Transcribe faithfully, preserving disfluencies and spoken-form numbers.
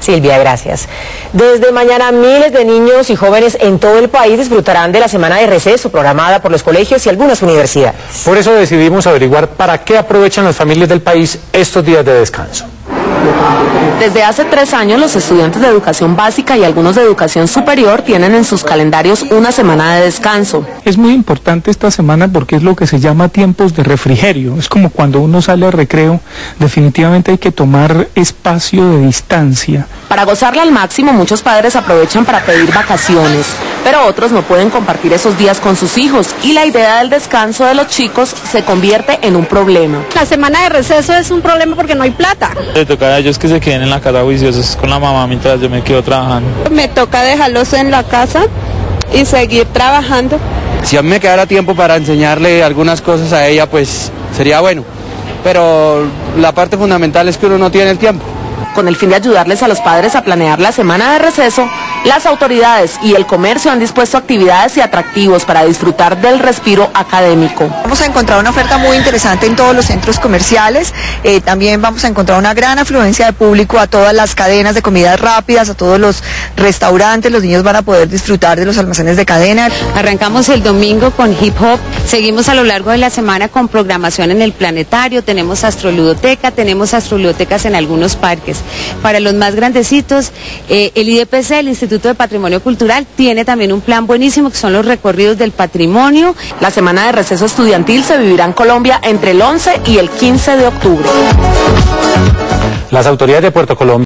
Silvia, gracias. Desde mañana miles de niños y jóvenes en todo el país disfrutarán de la semana de receso programada por los colegios y algunas universidades. Por eso decidimos averiguar para qué aprovechan las familias del país estos días de descanso. Desde hace tres años, los estudiantes de educación básica y algunos de educación superior tienen en sus calendarios una semana de descanso. Es muy importante esta semana porque es lo que se llama tiempos de refrigerio. Es como cuando uno sale al recreo, definitivamente hay que tomar espacio de distancia. Para gozarla al máximo, muchos padres aprovechan para pedir vacaciones, pero otros no pueden compartir esos días con sus hijos y la idea del descanso de los chicos se convierte en un problema. La semana de receso es un problema porque no hay plata. Le toca a ellos que se queden en la casa juiciosos con la mamá mientras yo me quedo trabajando. Me toca dejarlos en la casa y seguir trabajando. Si a mí me quedara tiempo para enseñarle algunas cosas a ella, pues sería bueno, pero la parte fundamental es que uno no tiene el tiempo. Con el fin de ayudarles a los padres a planear la semana de receso, las autoridades y el comercio han dispuesto actividades y atractivos para disfrutar del respiro académico. Vamos a encontrar una oferta muy interesante en todos los centros comerciales, eh, también vamos a encontrar una gran afluencia de público a todas las cadenas de comidas rápidas, a todos los restaurantes, los niños van a poder disfrutar de los almacenes de cadena. Arrancamos el domingo con hip hop, seguimos a lo largo de la semana con programación en el planetario, tenemos astroludoteca, tenemos astroludotecas en algunos parques. Para los más grandecitos, eh, el I D P C, el Instituto de Patrimonio Cultural, tiene también un plan buenísimo que son los recorridos del patrimonio. La semana de receso estudiantil se vivirá en Colombia entre el once y el quince de octubre. Las autoridades de Puerto Colombia